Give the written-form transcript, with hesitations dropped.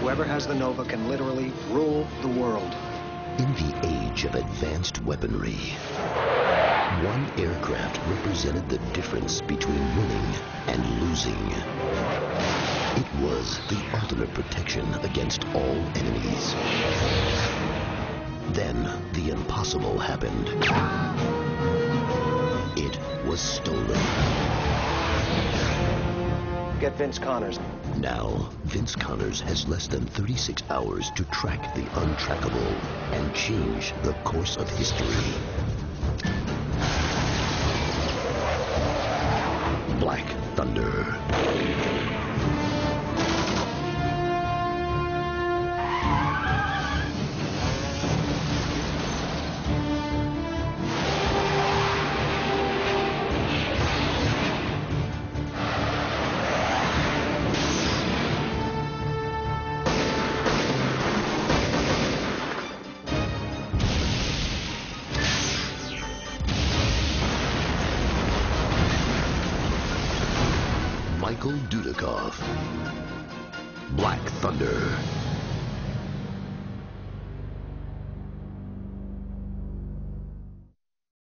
whoever has the Nova can literally rule the world. In the age of advanced weaponry, one aircraft represented the difference between winning and losing. It was the ultimate protection against all enemies. Then the impossible happened. It was stolen. Get Vince Connors. Now, Vince Connors has less than 36 hours to track the untrackable and change the course of history. Black Thunder. Dudikoff. Black Thunder.